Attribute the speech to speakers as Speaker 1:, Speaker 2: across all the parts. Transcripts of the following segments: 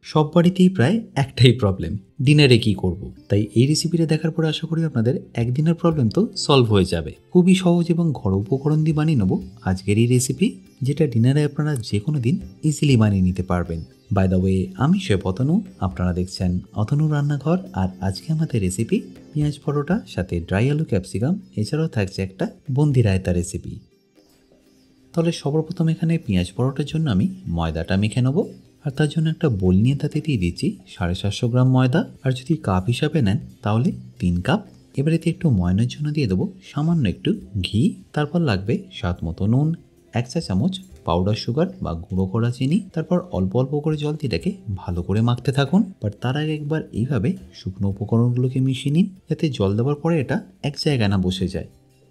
Speaker 1: সব বাড়িতেই প্রায় একটাই প্রবলেম, ডিনারে কি করব। তাই এই রেসিপিটা দেখার পরে আশা করি আপনাদের একদিনের প্রবলেম তো সলভ হয়ে যাবে। খুবই সহজ এবং ঘরোয়া উপকরণ দিয়ে বানিয়ে নেব আজকের এই রেসিপি, যেটা ডিনারে আপনারা যে কোনো দিন ইজিলি বানিয়ে নিতে পারবেন। বাই দ্য ওয়ে, আমি শেফ অতনু, আপনারা দেখছেন অতনু রান্নাঘর। আর আজকে আমাদের রেসিপি পেঁয়াজ পরোটা সাথে ড্রাই আলু ক্যাপসিকাম, এছাড়াও থাকছে একটা বুন্দি রায়তা রেসিপি। তাহলে সর্বপ্রথম এখানে পেঁয়াজ পরোটার জন্য আমি ময়দাটা মেখে নেব। আর তার জন্য একটা বোল নিয়ে তাতে দিয়ে দিচ্ছি 750 গ্রাম ময়দা। আর যদি কাপ হিসাবে নেন তাহলে 3 কাপ। এবার এতে একটু ময়নের জন্য দিয়ে দেবো সামান্য একটু ঘি। তারপর লাগবে স্বাদ মতো নুন, 1 চা চামচ পাউডার সুগার বা গুঁড়ো করা চিনি। তারপর অল্প অল্প করে জল দিয়ে এটাকে ভালো করে মাখতে থাকুন। বাট তার আগে একবার এইভাবে শুকনো উপকরণগুলোকে মিশিয়ে নিন, যাতে জল দেওয়ার পরে এটা এক জায়গায় না বসে যায়।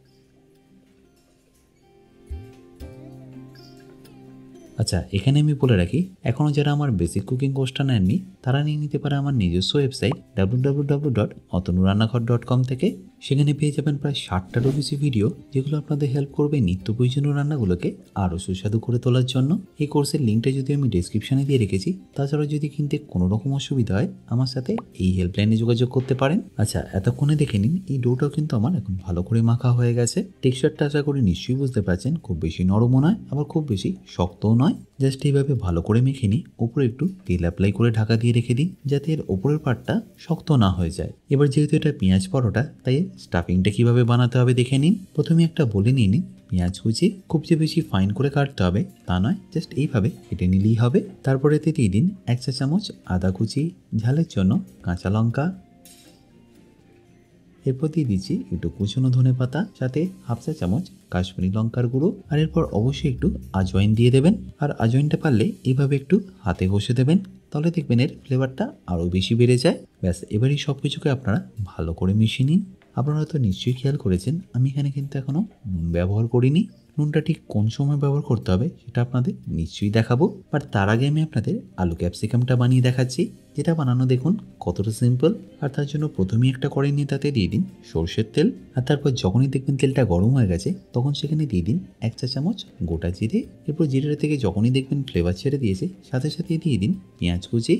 Speaker 1: আচ্ছা, এখানে আমি বলে রাখি, এখনও যারা আমার বেসিক কুকিং কোর্সটা নেননি তারা নিয়ে নিতে পারে আমার নিজস্ব ওয়েবসাইট www.otonurannaghar.com থেকে। সেখানে পেয়ে যাবেন প্রায় 60টারও বেশি ভিডিও, যেগুলো আপনাদের হেল্প করবে নিত্য প্রয়োজনীয় রান্নাগুলোকে আরও সুস্বাদু করে তোলার জন্য। এই কোর্সের লিঙ্কটা যদি আমি ডেসক্রিপশনে দিয়ে রেখেছি। তাছাড়াও যদি কিনতে কোনো রকম অসুবিধা হয় আমার সাথে এই হেল্পলাইনে যোগাযোগ করতে পারেন। আচ্ছা, এতক্ষণে দেখে নিন এই ডোটাও কিন্তু আমার এখন ভালো করে মাখা হয়ে গেছে। টেক্সচারটা আশা করি নিশ্চয়ই বুঝতে পারছেন, খুব বেশি নরমও নয় আবার খুব বেশি শক্তও নয়। জাস্ট এইভাবে ভালো করে মেখে নিই। উপরে একটু তেল অ্যাপ্লাই করে ঢাকা দিয়ে রেখে দিন, যাতে এর ওপরের পার্টটা শক্ত না হয়ে যায়। এবার যেহেতু এটা পেঁয়াজ পরোটা, তাই স্টাফিংটা কিভাবে বানাতে হবে দেখে নিন। প্রথমে একটা বলে নিয়ে নিন পেঁয়াজ কুচি। খুব যে বেশি ফাইন করে কাটতে হবে তা নয়, জাস্ট এইভাবে কেটে নিলেই হবে। তারপরে এতে দিয়ে দিন 1 চা চামচ আদা কুচি, ঝালের জন্য কাঁচা লঙ্কা। এরপর দিয়ে দিচ্ছি একটু কুচনো ধনে পাতা, সাথে 1/2 চা চামচ কাশ্মীরি লঙ্কার গুঁড়ো। আর এরপর অবশ্যই একটু আজওয়াইন দিয়ে দেবেন। আর আজওয়াইনটা পারলে এইভাবে একটু হাতে ঘষে দেবেন, তাহলে দেখবেন এর ফ্লেভারটা আরও বেশি বেড়ে যায়। ব্যাস, এবারই সব কিছুকে আপনারা ভালো করে মিশিয়ে নিন। আপনারা তো নিশ্চয়ই খেয়াল করেছেন আমি এখানে কিন্তু এখনও নুন ব্যবহার করিনি। নুনটা ঠিক কোন সময় ব্যবহার করতে হবে সেটা আপনাদের নিশ্চয়ই দেখাবো। বাট তার আগে আমি আপনাদের আলু ক্যাপসিকামটা বানিয়ে দেখাচ্ছি, যেটা বানানো দেখুন কতটা সিম্পল। আর তার জন্য প্রথমেই একটা কড়াই নিয়ে তাতে দিয়ে দিন সর্ষের তেল। আর তারপর যখনই দেখবেন তেলটা গরম হয়ে গেছে তখন সেখানে দিয়ে দিন 1 চা চামচ গোটা জিরে। এরপর জিরেটা থেকে যখনই দেখবেন ফ্লেভার ছেড়ে দিয়েছে সাথে সাথে দিয়ে দিন পেঁয়াজ কুচি।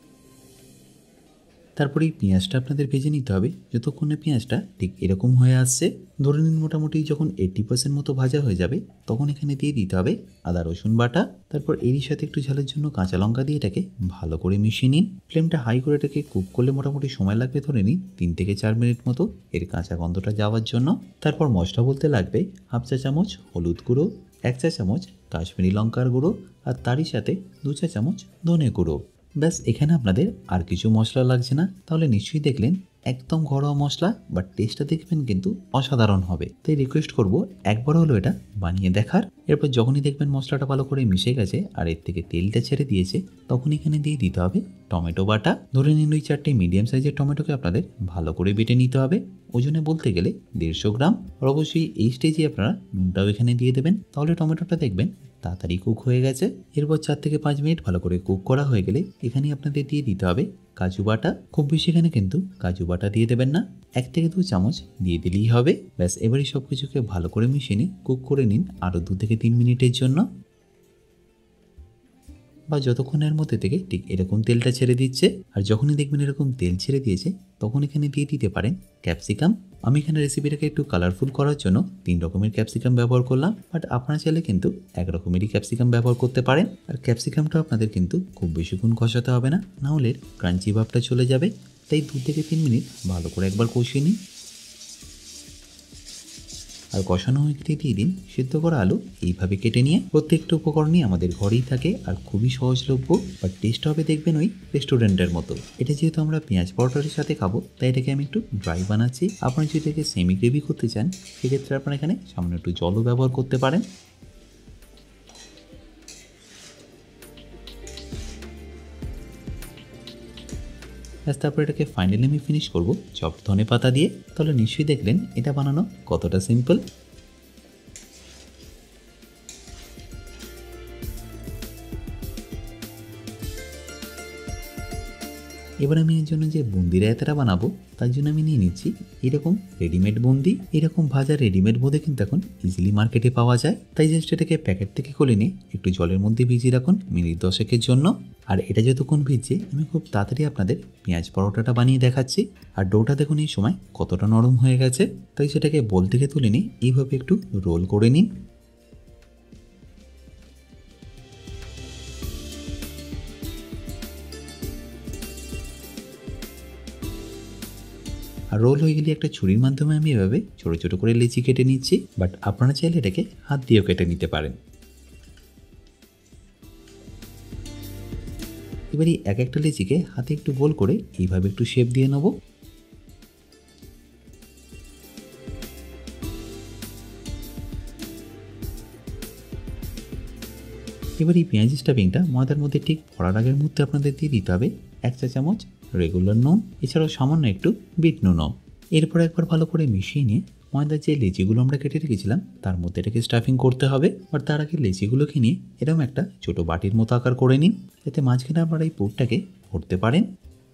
Speaker 1: তারপরে এই পেঁয়াজটা আপনাদের ভেজে নিতে হবে যতক্ষণে পেঁয়াজটা ঠিক এরকম হয়ে আসছে। ধরে নিন মোটামুটি যখন 80% মতো ভাজা হয়ে যাবে তখন এখানে দিয়ে দিতে হবে আদা রসুন বাটা। তারপর এরই সাথে একটু ঝালের জন্য কাঁচা লঙ্কা দিয়ে এটাকে ভালো করে মিশিয়ে নিন। ফ্লেমটা হাই করে এটাকে কুক করলে মোটামুটি সময় লাগবে ধরে নিন 3 থেকে 4 মিনিট মতো এর কাঁচা গন্ধটা যাওয়ার জন্য। তারপর মশলা বলতে লাগবে 1/2 চা চামচ হলুদ গুঁড়ো, 1 চা চামচ কাশ্মীরি লঙ্কার গুঁড়ো, আর তারই সাথে 2 চা চামচ ধনে গুঁড়ো। ব্যাস, এখানে আপনাদের আর কিছু মশলা লাগছে না। তাহলে নিশ্চয়ই দেখলেন একদম ঘরোয়া মশলা, বাট টেস্টটা দেখবেন কিন্তু অসাধারণ হবে। তাই রিকোয়েস্ট করব একবার হলো এটা বানিয়ে দেখার। এরপর যখনই দেখবেন মশলাটা ভালো করে মিশে গেছে আর এর থেকে তেলটা ছেড়ে দিয়েছে তখন এখানে দিয়ে দিতে হবে টমেটো বাটা। ধরে নিন ওই 4টে মিডিয়াম সাইজের টমেটোকে আপনাদের ভালো করে বেটে নিতে হবে। ওজনে বলতে গেলে 150 গ্রাম। আর অবশ্যই এই স্টেজে আপনারা নুনটাও এখানে দিয়ে দেবেন, তাহলে টমেটোটা দেখবেন তাড়াতাড়ি কুক হয়ে গেছে। এরপর 4 থেকে 5 মিনিট ভালো করে কুক করা হয়ে গেলে এখানে আপনাদের দিয়ে দিতে হবে কাজু বাটা। খুব বেশি এখানে কিন্তু কাজু বাটা দিয়ে দেবেন না, 1 থেকে 2 চামচ দিয়ে দিলেই হবে। ব্যাস, এবারই সব কিছুকে ভালো করে মিশিয়ে নিন, কুক করে নিন আরও 2 থেকে 3 মিনিটের জন্য, বা যতক্ষণের মধ্যে থেকে ঠিক এরকম তেলটা ছেড়ে দিচ্ছে। আর যখনই দেখবেন এরকম তেল ছেড়ে দিয়েছে তখন এখানে দিয়ে দিতে পারেন ক্যাপসিকাম। আমি এখানে রেসিপিটাকে একটু কালারফুল করার জন্য 3 রকমের ক্যাপসিকাম ব্যবহার করলাম, বাট আপনারা চাইলে কিন্তু 1 রকমেরই ক্যাপসিকাম ব্যবহার করতে পারেন। আর ক্যাপসিকামটা আপনাদের কিন্তু খুব বেশিক্ষণ কষাতে হবে না, নাহলে ক্রাঞ্চি ভাবটা চলে যাবে। তাই 2 থেকে 3 মিনিট ভালো করে একবার কষিয়ে নিন। আর কষানো হয়ে গেলে দিয়ে দিন সিদ্ধ করা আলু। এইভাবে কেটে নিয়ে প্রত্যেকটা উপকরণই আমাদের ঘরেই থাকে আর খুবই সহজলভ্য, বাট টেস্ট হবে দেখবেন ওই রেস্টুরেন্টের মতো। এটা যেহেতু আমরা পেঁয়াজ পরোটার সাথে খাবো তাই এটাকে আমি একটু ড্রাই বানাচ্ছি। আপনারা যদি এটাকে সেমি গ্রেভি করতে চান সেক্ষেত্রে আপনারা এখানে সামান্য একটু জলও ব্যবহার করতে পারেন। তারপর এটাকে ফাইনালি আমি ফিনিশ করবো চপ ধনে পাতা দিয়ে। তাহলে নিশ্চয়ই দেখলেন এটা বানানো কতটা সিম্পল। এবার আমি এর জন্য যে বুন্দি রায়তাটা বানাবো তার জন্য আমি নিয়ে নিচ্ছি এরকম রেডিমেড বুন্দি। এরকম ভাজা রেডিমেড বোঁদে কিন্তু এখন ইজিলি মার্কেটে পাওয়া যায়, তাই জাস্ট এটাকে প্যাকেট থেকে খুলে নিয়ে একটু জলের মধ্যে ভিজিয়ে রাখুন মিনিট 10 জন্য। আর এটা যতক্ষণ ভিজছে আমি খুব তাড়াতাড়ি আপনাদের পেঁয়াজ পরোটাটা বানিয়ে দেখাচ্ছি। আর ডোটা দেখুন এই সময় কতটা নরম হয়ে গেছে, তাই সেটাকে বোল থেকে তুলে নিয়ে এইভাবে একটু রোল করে নিন। আর রোল হয়ে গেলে একটা ছুরির মাধ্যমে আমি এভাবে ছোটো ছোটো করে লেচি কেটে নিচ্ছি, বাট আপনারা চাইলে এটাকে হাত দিয়েও কেটে নিতে পারেন। এবার এই এক একটা লেচিকে হাতে একটু গোল করে এইভাবে একটু শেপ দিয়ে নেব। এবার এই পেঁয়াজ স্টাফিংটা ময়দার মধ্যে ঠিক ভরার আগের মুহূর্তে আপনাদের দিয়ে দিতে হবে 1 চা চামচ রেগুলার নুন, এছাড়াও সামান্য একটু বিট নুনও। এরপর একবার ভালো করে মিশিয়ে নিয়ে ময়দার যে লেচিগুলো আমরা কেটে রেখেছিলাম তার মধ্যে এটাকে স্টাফিং করতে হবে। আর তার আগে লেচিগুলোকে নিয়ে এরকম একটা ছোটো বাটির মতো আকার করে নিন, যাতে মাঝখানে আপনারা এই পুরটাকে ভরতে পারেন।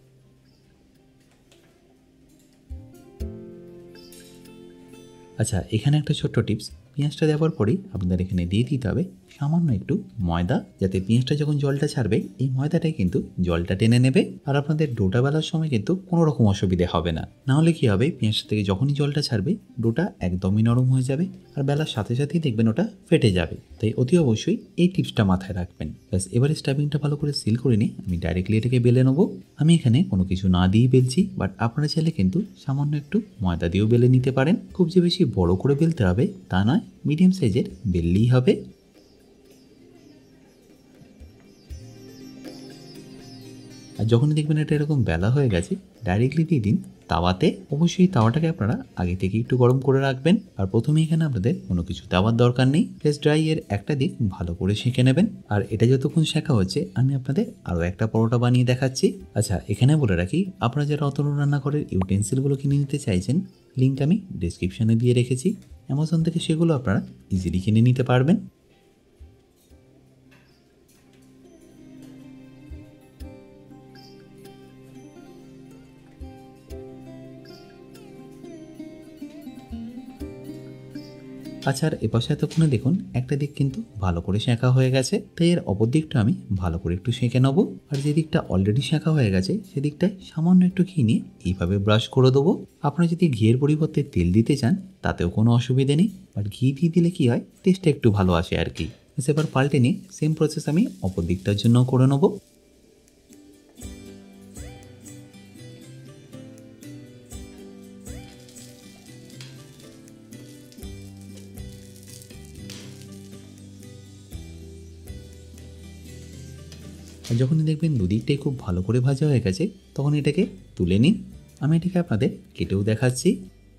Speaker 1: আচ্ছা, এখানে একটা ছোট্ট টিপস, পেঁয়াজটা দেওয়ার পরেই আপনাদের এখানে দিয়ে দিতে হবে সামান্য একটু ময়দা, যাতে পেঁয়াজটা যখন জলটা ছাড়বে এই ময়দাটাই কিন্তু জলটা টেনে নেবে। আর আপনাদের ডোটা বেলার সময় কিন্তু কোনো রকম অসুবিধে হবে না, নাহলে কি হবে পেঁয়াজ থেকে যখনই জলটা ছাড়বে ডোটা একদমই নরম হয়ে যাবে আর বেলার সাথে সাথেই দেখবেন ওটা ফেটে যাবে। তাই অতি অবশ্যই এই টিপসটা মাথায় রাখবেন। ব্যাস, এবারে স্টাফিংটা ভালো করে সিল করে নিয়ে আমি ডাইরেক্টলি এটাকে বেলে নেবো। আমি এখানে কোনো কিছু না দিয়েই বেলছি, বাট আপনারা চাইলে কিন্তু সামান্য একটু ময়দা দিয়েও বেলে নিতে পারেন। খুব যে বেশি বড় করে বেলতে হবে তা নয়, মিডিয়াম সাইজের বেললেই হবে। আর যখনই দেখবেন এটা এরকম বেলা হয়ে গেছে ডাইরেক্টলি দিয়ে দিন তাওয়াতে। অবশ্যই তাওয়াটাকে আপনারা আগে থেকে একটু গরম করে রাখবেন। আর প্রথমে এখানে আপনাদের কোনো কিছু দেওয়ার দরকার নেই, জাস্ট ড্রাই এর একটা দিক ভালো করে সেঁকে নেবেন। আর এটা যতক্ষণ শেখা হচ্ছে আমি আপনাদের আরও একটা পরোটা বানিয়ে দেখাচ্ছি। আচ্ছা, এখানে বলে রাখি আপনারা যারা অতনু রান্নাঘরের ইউটেন্সিলগুলো কিনে নিতে চাইছেন, লিঙ্ক আমি ডিসক্রিপশানে দিয়ে রেখেছি, অ্যামাজন থেকে সেগুলো আপনারা ইজিলি কিনে নিতে পারবেন। আচ্ছা, আর এপাশে এতক্ষণে দেখুন একটা দিক কিন্তু ভালো করে সেঁকা হয়ে গেছে, তাই এর অপর দিকটা আমি ভালো করে একটু সেঁকে নেবো। আর যে দিকটা অলরেডি সেঁকা হয়ে গেছে সেদিকটায় সামান্য একটু ঘি নিয়ে এইভাবে ব্রাশ করে দেবো। আপনারা যদি ঘিয়ের পরিবর্তে তেল দিতে চান তাতেও কোনো অসুবিধে নেই, বাট ঘি দিয়ে দিলে কি হয় টেস্টটা একটু ভালো আসে আর কি। এবার পাল্টে নিয়ে সেম প্রসেস আমি অপর দিকটার জন্য করে নেবো। আর যখনই দেখবেন দুদিকটাই খুব ভালো করে ভাজা হয়ে গেছে তখন এটাকে তুলে নিন। আমি এটাকে আপনাদের কেটেও দেখাচ্ছি।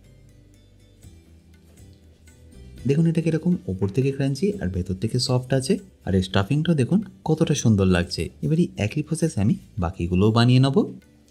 Speaker 1: দেখুন এটা কিরকম ওপর থেকে ক্রাঞ্চি আর ভেতর থেকে সফট আছে, আর এই স্টাফিংটাও দেখুন কতটা সুন্দর লাগছে। এবারে একই প্রসেসে আমি বাকিগুলোও বানিয়ে নেবো।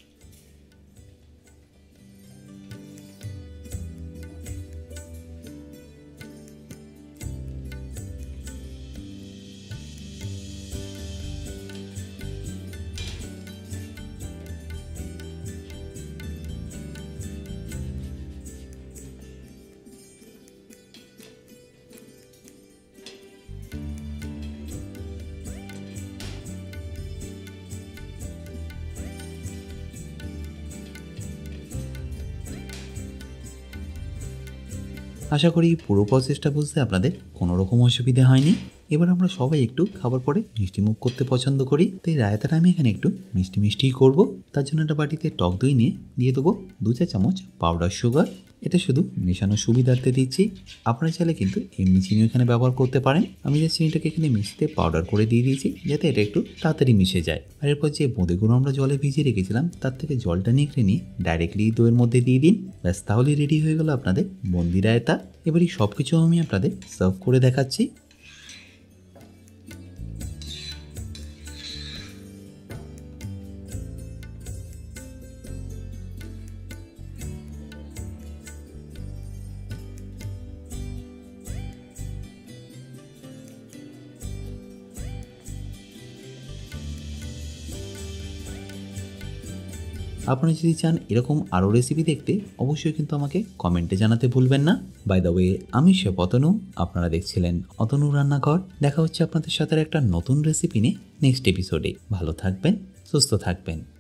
Speaker 1: আশা করি পুরো প্রসেসটা বুঝতে আপনাদের কোনো রকম অসুবিধা হয়নি। এবার আমরা সবাই একটু খাবার পরে মিষ্টি মুখ করতে পছন্দ করি, তাই রায়তাটা আমি এখানে একটু মিষ্টি মিষ্টিই করবো। তার জন্য একটা বাটিতে টক দই নিয়ে দিয়ে দেবো 2 চা চামচ পাউডার সুগার। এটা শুধু মেশানোর সুবিধার্থে দিচ্ছি, আপনারা চাইলে কিন্তু এমনি চিনিও এখানে ব্যবহার করতে পারেন। আমি যে চিনিটাকে এখানে মিশিয়ে পাউডার করে দিয়ে দিয়েছি যাতে এটা একটু তাড়াতাড়ি মিশে যায়। আর এরপর যে বোঁদেগুলো আমরা জলে ভিজিয়ে রেখেছিলাম তার থেকে জলটা নিয়ে ডাইরেক্টলি দইয়ের মধ্যে দিয়ে দিন। ব্যাস, তাহলেই রেডি হয়ে গেল আপনাদের বুন্দি রায়তা। এবার এই সব কিছু আমি আপনাদের সার্ভ করে দেখাচ্ছি। আপনারা যদি চান এরকম আরও রেসিপি দেখতে অবশ্যই কিন্তু আমাকে কমেন্টে জানাতে ভুলবেন না। বাই দ্য ওয়ে, আমি শেফ অতনু, আপনারা দেখছিলেন অতনু রান্নাঘর। দেখা হচ্ছে আপনাদের সাথে একটা নতুন রেসিপি নিয়ে নেক্সট এপিসোডে। ভালো থাকবেন, সুস্থ থাকবেন।